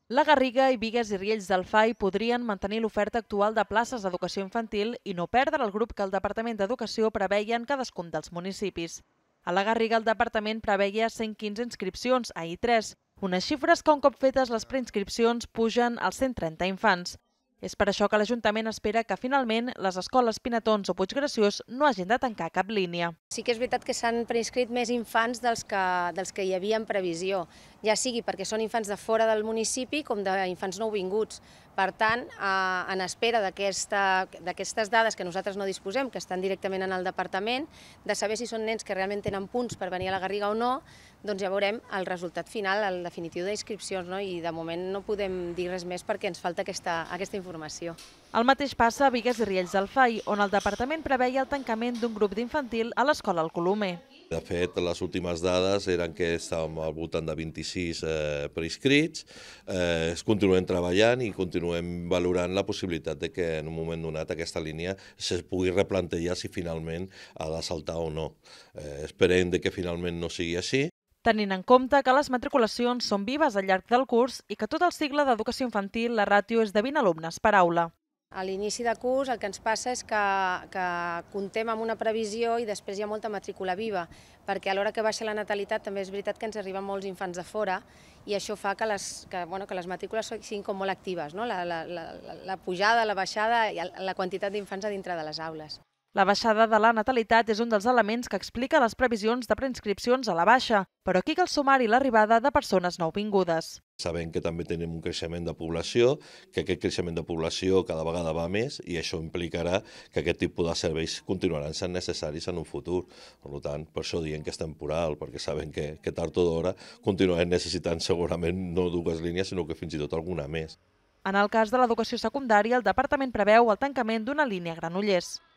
La Garriga i Bigues i Riells del FAI podrien mantenir l'oferta actual de places d'educació infantil i no perdre el grup que el Departament d'Educació preveia en cadascun dels municipis. A la Garriga el departament preveia 115 inscripcions, ahir 3, unes xifres que un cop fetes les preinscripcions pugen als 130 infants. És per això que l'Ajuntament espera que finalment les escoles Pinatons o Puiggraciós no hagin de tancar cap línia. Sí que és veritat que s'han preinscrit més infants dels que hi havia en previsió, ja sigui perquè són infants de fora del municipi com d'infants nouvinguts. Per tant, en espera d'aquestes dades que nosaltres no disposem, que estan directament en el departament, de saber si són nens que realment tenen punts per venir a la Garriga o no, doncs ja veurem el resultat final, el definitiu d'inscripcions, i de moment no podem dir res més perquè ens falta aquesta informació. El mateix passa a Bigues i Riells del FAI, on el departament preveia el tancament d'un grup d'infantil a l'escola El Colomer. De fet, les últimes dades eren que estàvem al voltant de 26 preinscrits. Continuem treballant i continuem valorant la possibilitat de que en un moment donat aquesta línia es pugui replantejar si finalment ha de saltar o no. Esperem que finalment no sigui així. Tenint en compte que les matriculacions són vives al llarg del curs i que tot el cicle d'educació infantil la ràtio és de 20 alumnes per aula. A l'inici de curs el que ens passa és que comptem amb una previsió i després hi ha molta matrícula viva, perquè a l'hora que baixa la natalitat també és veritat que ens arriben molts infants de fora i això fa que les matrícules siguin com molt actives, no? La pujada, la baixada i la quantitat d'infants a dintre de les aules. La baixada de la natalitat és un dels elements que explica les previsions de preinscripcions a la baixa, però aquí cal sumar-hi l'arribada de persones nouvingudes. Sabem que també tenim un creixement de població, que aquest creixement de població cada vegada va més i això implicarà que aquest tipus de serveis continuaran sent necessaris en un futur. Per tant, per això diem que és temporal, perquè sabem que tard o d'hora continuarem necessitant segurament no dues línies, sinó que fins i tot alguna més. En el cas de l'educació secundària, el departament preveu el tancament d'una línia a Granollers.